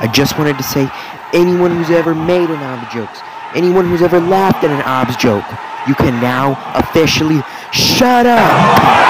I just wanted to say, anyone who's ever made an Obs jokes, anyone who's ever laughed at an Obs joke, you can now officially shut up!